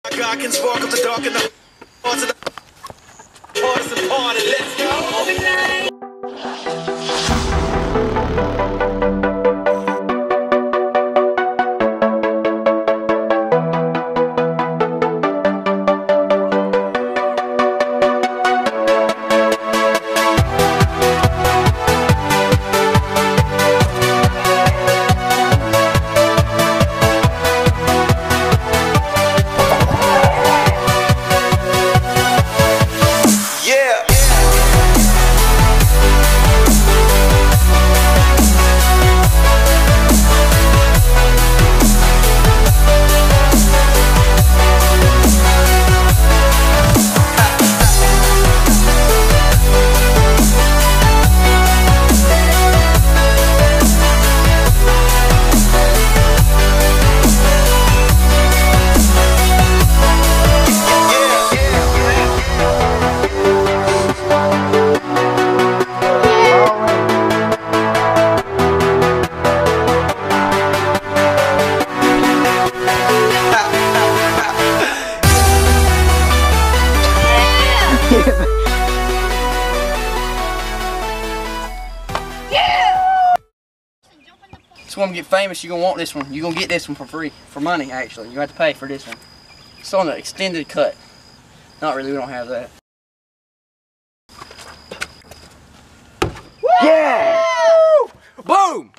God can spark up the dark in the hearts of the partisan party. Let's go. If you want to get famous, you're going to want this one. You're going to get this one for free. For money, actually. You have to pay for this one. It's on the extended cut. Not really, we don't have that. Yeah! Boom!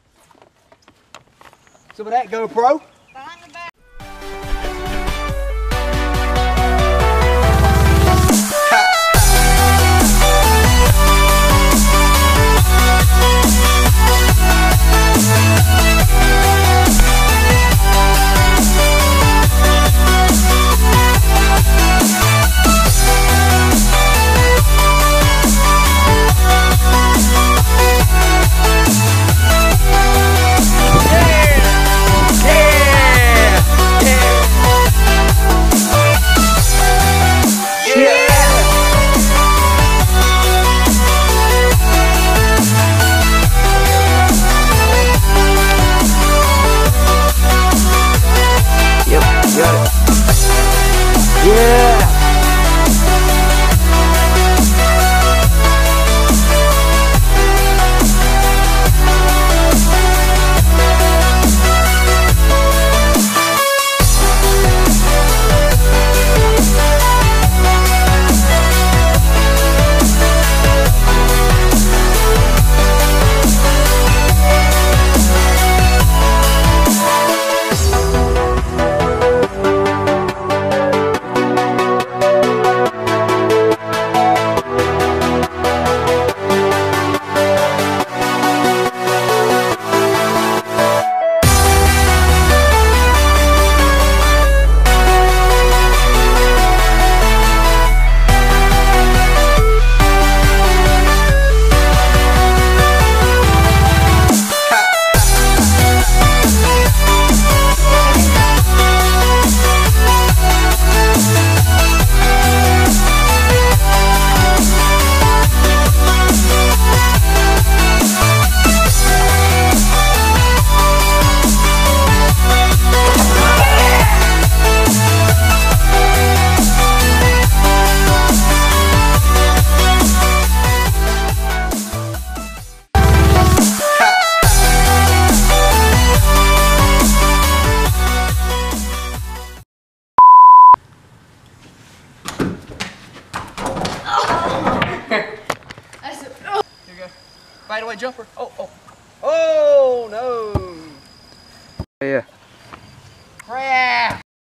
So with that GoPro, fadeaway jumper. Oh no. Yeah. Crap.